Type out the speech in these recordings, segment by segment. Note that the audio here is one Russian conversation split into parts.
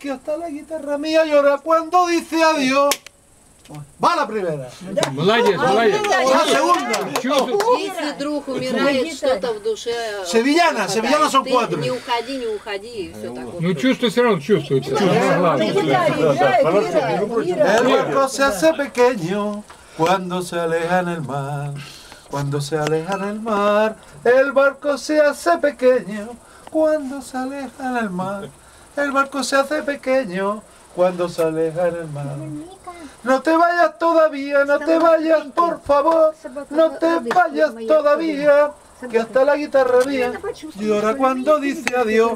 que hasta la guitarra mía llora cuando dice adiós. Va la primera. Молодец, молодец. La segunda. Если вдруг умирает что-то в душе... Sevillana, sevillana son ты 4. не уходи, и все такое. Ну чувство все равно чувствуется. Чувство главное. El barco se hace pequeño cuando se aleja en el mar. Cuando se aleja en el mar, el barco se hace pequeño cuando se aleja en el mar. El barco se hace pequeño cuando se aleja en el mar. No te vayas todavía, no te vayas, por favor. No te vayas todavía, que hasta la guitarra mía llora cuando dice adiós.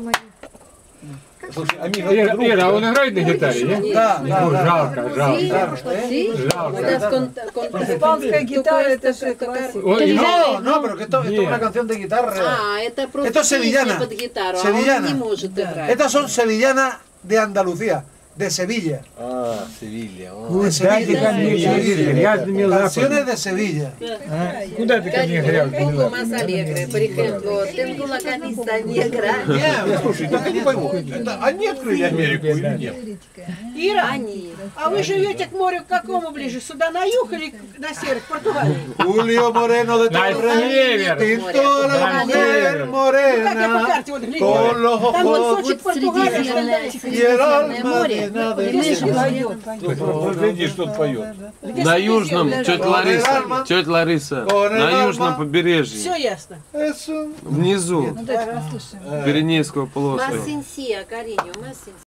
Ира, а он играет на гитаре, нет? Да, Ну, да, жалко, жалко. Sí, Испанская гитара, это же классика. Ой, No, no, pero que esto es una canción de guitarra. А, это просто Esto es sevillana. песня под гитару, а Sevillana. он не может играть. Estas son sevillanas de Andalucía, de Sevilla. Ah, Sevilla. De Дайте ко мне грязными лапами. Canciones de Sevilla. Куда ты ко мне Un грязными poco лапами? más alegre, por ejemplo, tengo la camisa negra. Нет, слушай, Я не пойму, это они открыли Америку или нет? Ира, Они. а вы живете к морю к какому ближе? Сюда на юг или на север, к Португалии? Julio Moreno de На север. Pinto a la На mujer север. Как я по morena карте вот глядела? con los Там вот ojos Сочи, Португалия, что ли? y el alma llena de Песня luz. поет. Погляди, что поет. На южном, тетя Лариса, Альма. тетя Лариса, Con el на alma. южном Все побережье, ясно. Es un... внизу Пиренейского Más полуострова. sencilla, cariño, más sencilla.